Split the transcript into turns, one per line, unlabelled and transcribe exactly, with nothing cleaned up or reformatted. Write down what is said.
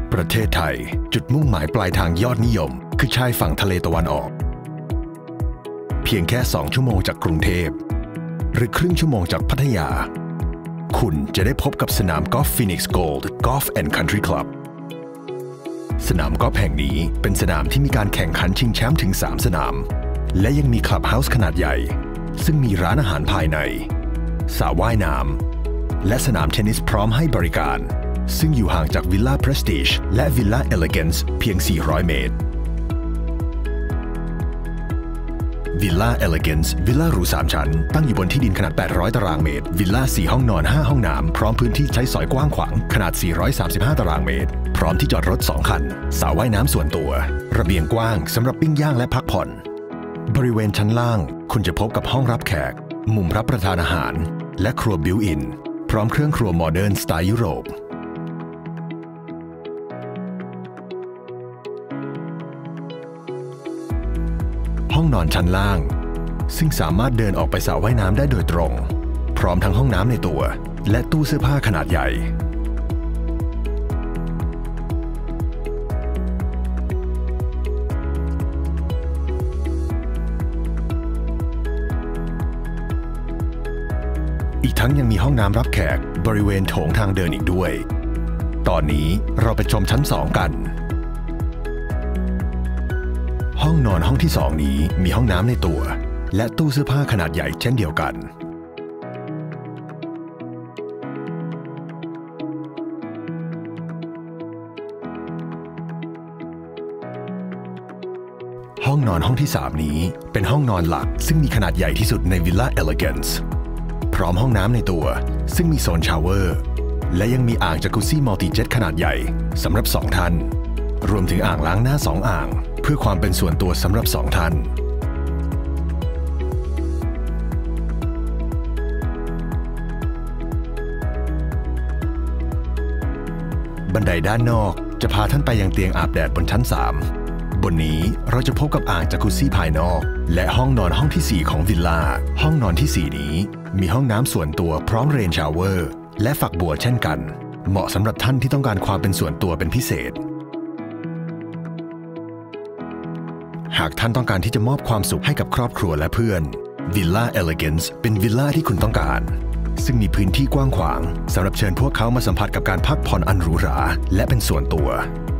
ประเทศไทยจุดมุ่งหมายปลายทางยอดนิยมคือชายฝั่งทะเลตะวันออกเพียงแค่สองชั่วโมงจากกรุงเทพหรือครึ่งชั่วโมงจากพัทยาคุณจะได้พบกับสนามกอล์ฟ Phoenix Gold Golf and Country Club สนามกอล์ฟแห่งนี้เป็นสนามที่มีการแข่งขันชิงแชมป์ถึงสามสนามและยังมีคลับเฮาส์ขนาดใหญ่ซึ่งมีร้านอาหารภายในสระว่ายน้ำและสนามเทนนิสพร้อมให้บริการซึ่งอยู่ห่างจากวิลล่า Prestige และวิลล่า Elegance เพียงสี่ร้อยเมตรวิลล่า Elegance วิลล่าหรูสามชั้นตั้งอยู่บนที่ดินขนาดแปดร้อยตารางเมตรวิลล่าสี่ห้องนอนห้าห้องน้ำพร้อมพื้นที่ใช้สอยกว้างขวางขนาดสี่ร้อยสามสิบห้าตารางเมตรพร้อมที่จอดรถสองคันสระว่ายน้ำส่วนตัวระเบียงกว้างสำหรับปิ้งย่างและพักผ่อนบริเวณชั้นล่างคุณจะพบกับห้องรับแขกมุมรับประทานอาหารและครัวบิวอินพร้อมเครื่องครัวโมเดิร์นสไตล์ยุโรปห้องนอนชั้นล่างซึ่งสามารถเดินออกไปสระว่ายน้ำได้โดยตรงพร้อมทั้งห้องน้ำในตัวและตู้เสื้อผ้าขนาดใหญ่อีกทั้งยังมีห้องน้ำรับแขกบริเวณโถงทางเดินอีกด้วยตอนนี้เราไปชมชั้นสองกันห้องนอนห้องที่สองนี้มีห้องน้ำในตัวและตู้เสื้อผ้าขนาดใหญ่เช่นเดียวกันห้องนอนห้องที่สามนี้เป็นห้องนอนหลักซึ่งมีขนาดใหญ่ที่สุดในวิลล่า Elegance พร้อมห้องน้ำในตัวซึ่งมีโซนชาวเวอร์และยังมีอ่างจากุซซี่มัลติเจ็ตขนาดใหญ่สำหรับสองท่านรวมถึงอ่างล้างหน้าสองอ่างเพื่อความเป็นส่วนตัวสำหรับสองท่านบันไดด้านนอกจะพาท่านไปยังเตียงอาบแดดบนชั้นสามบนนี้เราจะพบกับอ่างจากุซซี่ภายนอกและห้องนอนห้องที่สี่ของวิลล่าห้องนอนที่สี่นี้มีห้องน้ำส่วนตัวพร้อมเรนชาวเวอร์และฝักบัวเช่นกันเหมาะสำหรับท่านที่ต้องการความเป็นส่วนตัวเป็นพิเศษหากท่านต้องการที่จะมอบความสุขให้กับครอบครัวและเพื่อนวิลล่า Elegance เป็นวิลล่าที่คุณต้องการซึ่งมีพื้นที่กว้างขวางสำหรับเชิญพวกเขามาสัมผัสกับการพักผ่อนอันหรูหราและเป็นส่วนตัว